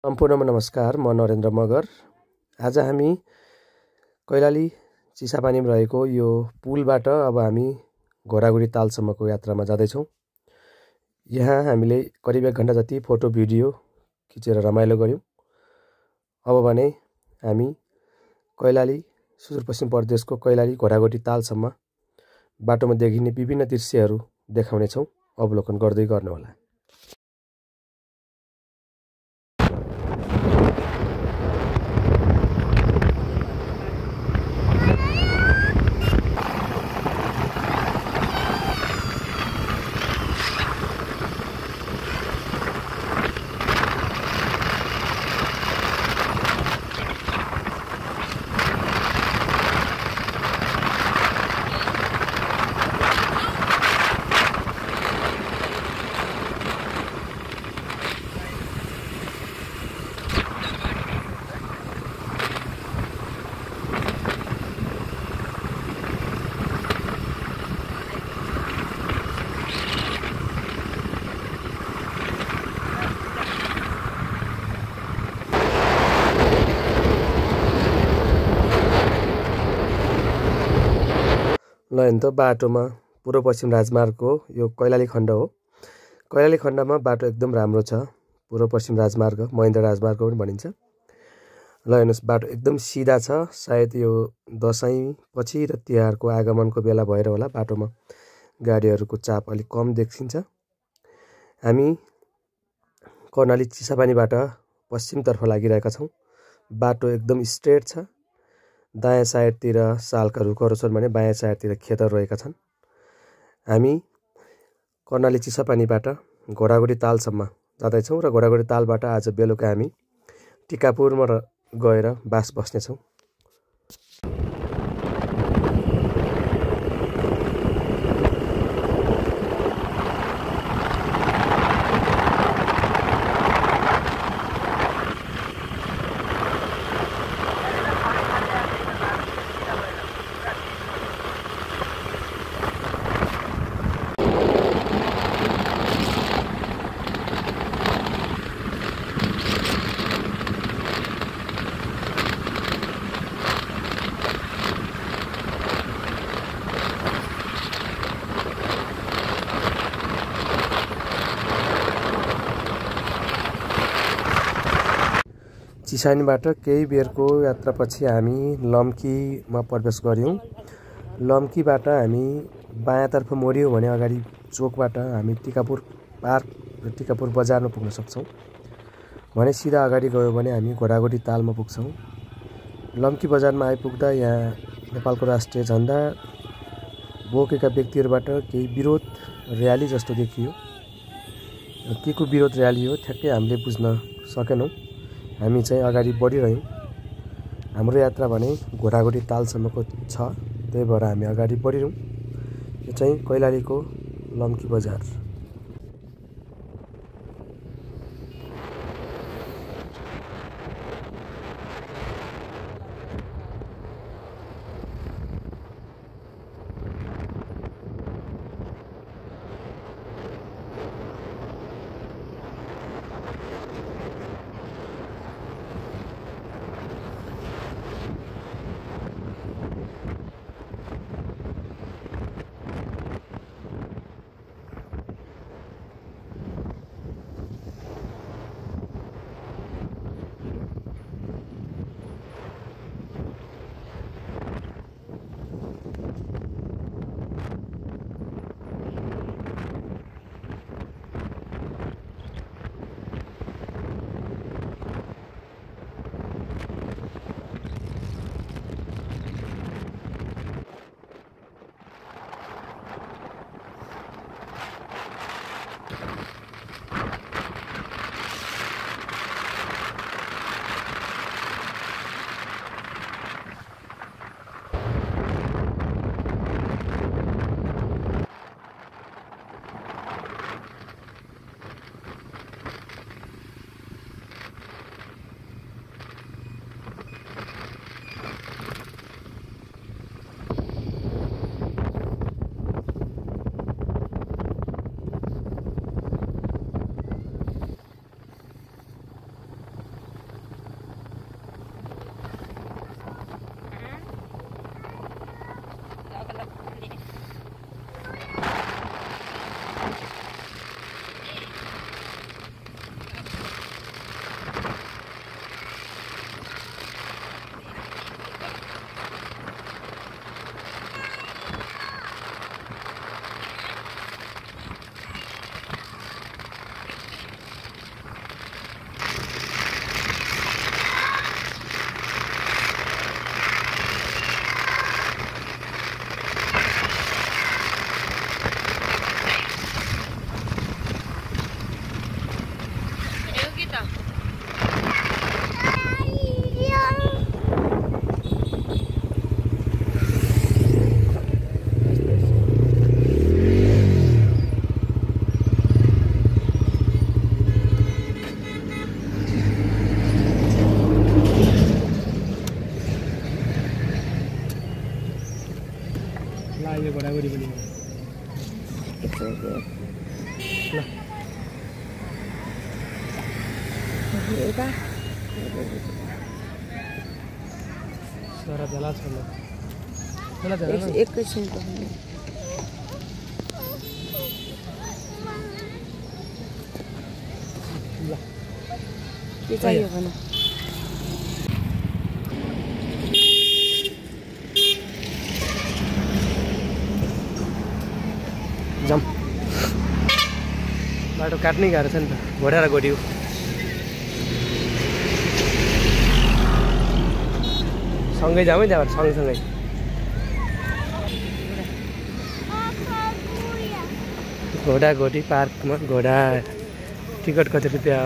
सम्पूर्णमा नमस्कार। म नरेन्द्र मगर। आज हामी कैलाली चिसापानीमा रहेको यो पुलबाट अब हामी घोडागुडी तालसम्मको यात्रामा जाँदैछौँ। यहाँ हामीले करिब 1 घण्टा जति फोटो भिडियो खिचेर रमाइलो गऱ्यौँ। अब भने हामी कैलाली सुदूरपश्चिम प्रदेशको कैलाली घोडागुडी तालसम्म बाटोमा देखिने विभिन्न दृश्यहरू देखाउनेछौँ। अवलोकन गर्दै गर्नुहोला। ल हेर्नु त बाटोमा पूर्व पश्चिम राजमार्गको यो कैलाली खण्ड हो। कैलाली खण्डमा बाटो एकदम राम्रो छ। पूर्व पश्चिम राजमार्ग महेन्द्र राजमार्ग पनि भनिन्छ। ल हेर्नुहोस्, बाटो एकदम सिधा छ। सायद यो दसैँ पछि र तिहारको आगमनको बेला भएर होला बाटोमा गाडीहरूको चाप अलिक कम देखिन्छ। हामी कर्णाली चिसापानीबाट पश्चिमतर्फ लागिरहेका छौँ। बाटो एकदम स्ट्रेट छ। दायाँ साइडतिर सालका रुखहरू छन् भने बायाँ साइडतिर खेतहरू रहेका छन्। हामी कर्णाली चिसापानीबाट घोडागुडी तालसम्म जाँदैछौँ र घोडागुडी तालबाट आज बेलुका हामी टिकापुरमा गएर बास बस्नेछौँ। चिसापानीबाट केही बेरको यात्रापछि हामी लम्कीमा प्रवेश गऱ्यौँ। लम्कीबाट हामी बायाँतर्फ मोड्यौँ भने अगाडि चोकबाट हामी टिकापुर पार्क र टिकापुर बजारमा पुग्न सक्छौँ। भने सिधा अगाडि गयो भने हामी घोडागुडी तालमा पुग्छौँ। लम्की बजारमा आइपुग्दा यहाँ नेपालको राष्ट्रिय झन्डा बोकेका व्यक्तिहरूबाट केही विरोध र्याली जस्तो देखियो। के को विरोध र्याली हो ठ्याक्कै हामीले बुझ्न सकेनौँ। हामी चाहिँ अगाडि बढिरह्यौँ। हाम्रो यात्रा भने घोडागुडी तालसम्मको छ, त्यही भएर हामी अगाडि बढिरहौँ। यो चाहिँ कैलालीको लम्की बजार। घोडाघोडी पनि ल यता सारा जला छ ल जला जला एकैछिन ल के चाहियो भने जाम बाटो काट्नै गाह्रो छ नि त घोडा र घोडी हो सँगै जाउँ है त्यहाँबाट सँगसँगै घोडा घोडी पार्कमा घोडा टिकट कति रुपियाँ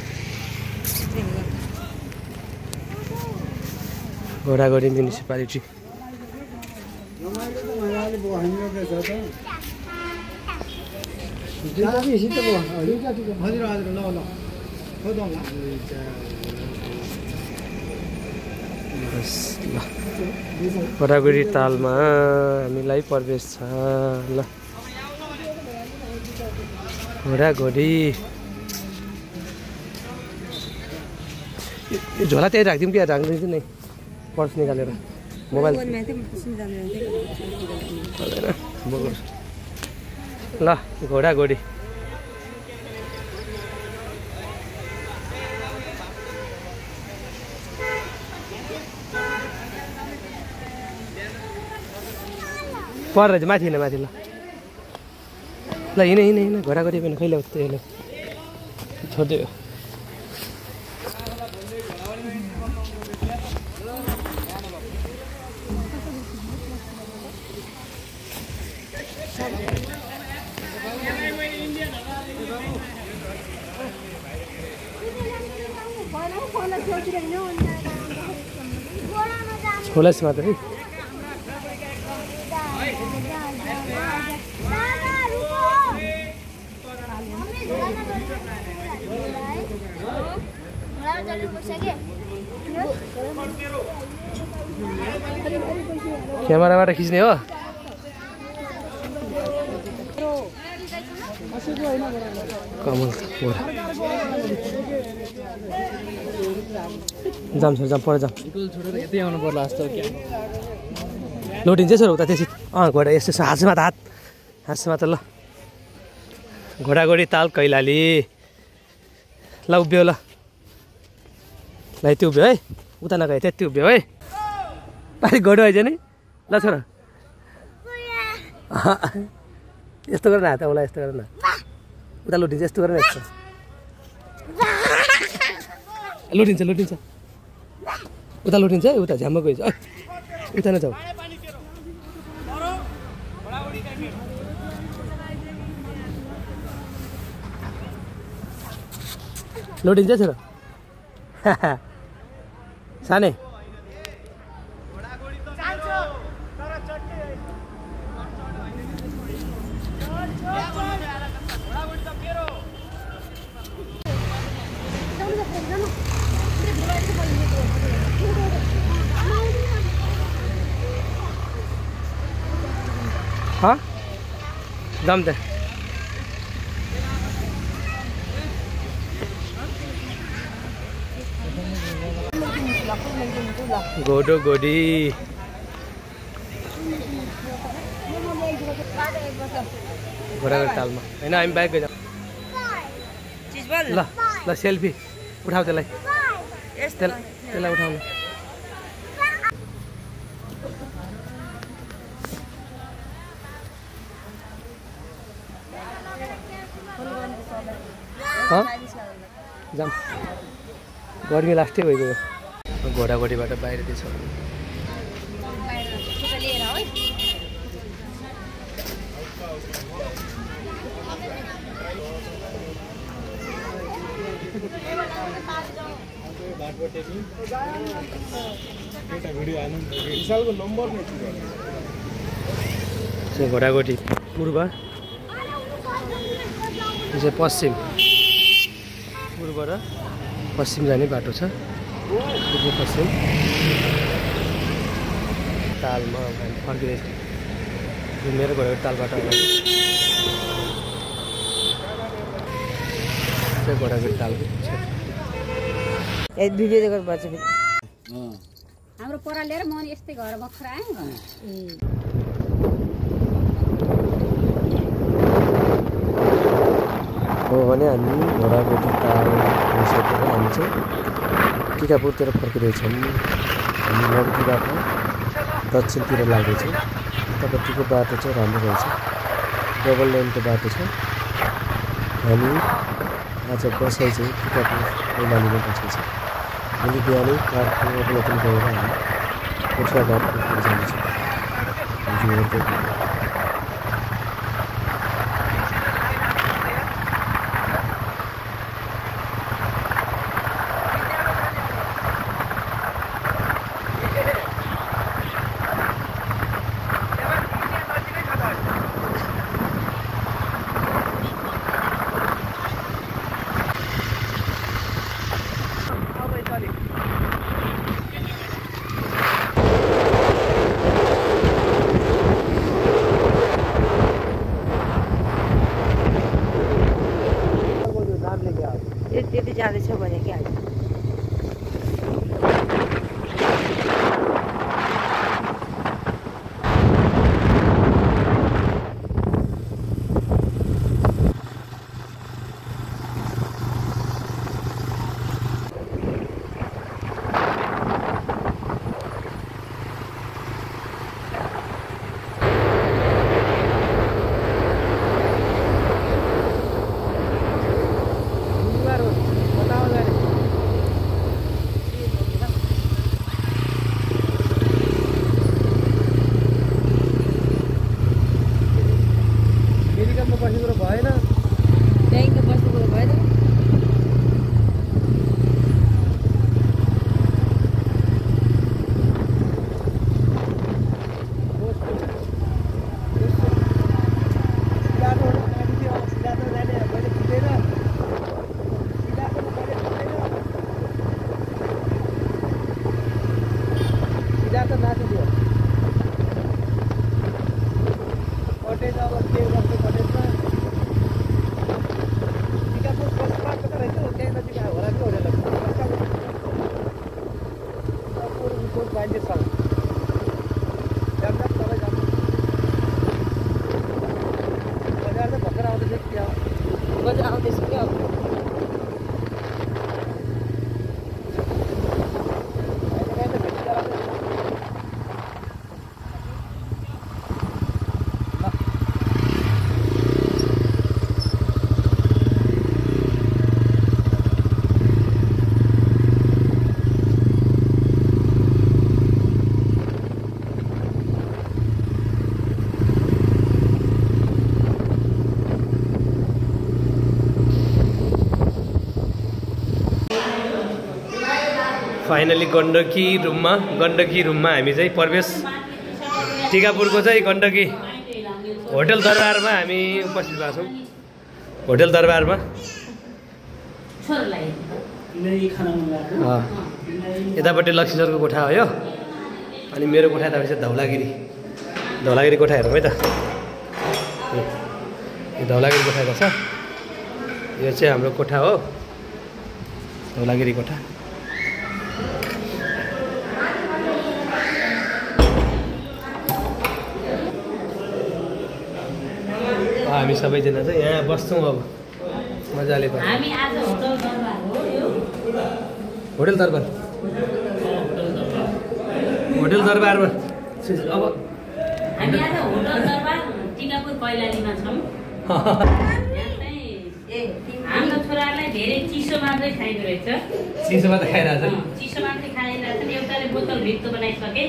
घोडा घोडी म्युनिसिपालिटी घोडाघोडी तालमा हामीलाई प्रवेश छ ल घोडाघोडी यो झोला त्यही राखिदिउँ कि राखिदिन्छु नि पर्स निकालेर मोबाइल ल घोडाघोडी पर रहेछ माथि हिँड माथि ल ल हिँड हिँड हिँड घोडाघोडी पनि खैले त्यसले छोडिदियो छोलास मात्र है क्यामेराबाट खिच्ने हो कमल जाम सर जाम पर जाम यतै आउनु पर्ला जस्तो लोटिन्छ सर उता त्यसै घोडा यस्तो हातमा त हातमा त ल घोडाघोडी ताल कैलाली ल उभियो ल यति उभियो है उता नगए त्यति उभियो है पारि घोडो आइज नि ल छोरा यस्तो गर न हात औला यस्तो गर न उता लुटिन्छ यस्तो गर न यस्तो लुटिन्छ लुटिन्छ उता लुटिन्छ है उता झ्याम्म गइन्छ उता नजाऊ लुटिन्छ छोरा सानै हाँ दम दे घोडो घोडी घोडाघोडी तालमा होइन हामी बाइक गइजाउँ ल ल सेल्फी उठाऊ त्यसलाई त्यसलाई उठाउनु जाम गर्मी लास्टै भइगयो घोडाघोडीबाट बाहिर दिएछ घोडाघोडी पूर्व पश्चिम पूर्व र पश्चिम जाने बाटो छ पश्चिम तालमा फर्किँदैछ यो मेरो घरको तालबाट चाहिँ घोडाको तालको भिडियो रेकर्ड गर्छ फेरि हाम्रो परा लिएर म यस्तै घर बखरा आएँ हो भने हामी घोडागोटी ताल सकेर हामी चाहिँ टिकापुरतिर फर्किँदैछौँ। हामी नर्कीबाट दक्षिणतिर लाग्दैछौँ। उतापट्टिको बाटो चाहिँ राम्रो रहेछ, डबल लाइनको बाटो छ। हामी आज बसाइ चाहिँ टिकापुर कैलालीमा बसेको छ। भोलि बिहानै कारको अवलोकन गरेर हामी कोठियाघाटतिर जानेछौँ। त्यति जाँदैछ भने के हाल्छ फाइनली गण्डकी रुममा हामी चाहिँ प्रवेश टिकापुरको चाहिँ गण्डकी होटल दरबारमा हामी उपस्थित भएको छौँ। होटल दरबारमा यतापट्टि लक्ष्मी सरको कोठा हो यो, अनि मेरो कोठा यतापट्टि चाहिँ धौलागिरी कोठा हेरौँ है त। यो धौलागिरी कोठा रहेछ, यो चाहिँ हाम्रो कोठा हो, धौलागिरी कोठा। हामी सबैजना चाहिँ यहाँ बस्छौँ अब मजाले। हामी आज होटल दरबारमा अब हामी आज होटल दरबार टिकापुर कैलालीमा छौँ। हाम्रो छोरालाई धेरै चिसो मात्रै खाइदो रहेछ। चिसो मात्रै खाइरहेछ। चिसो मात्रै खाइरहेछ। एउटाले बोतल भित्तो बनाइसके,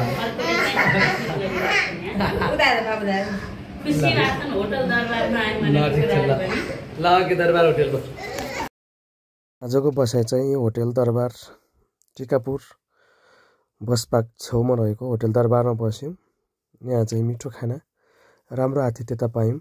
खुसी लाग्छन् होटल दरबारमा आयो भने। ल के दरबार होटलको आजको बसाइ चाहिँ होटल दरबार टिकापुर बस पार्क छेउमा रहेको होटल दरबारमा बस्यौँ। यहाँ चाहिँ मिठो खाना, राम्रो आतिथ्यता पायौँ।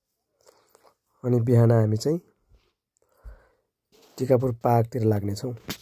अनि बिहान हामी चाहिँ टिकापुर पार्कतिर लाग्नेछौँ।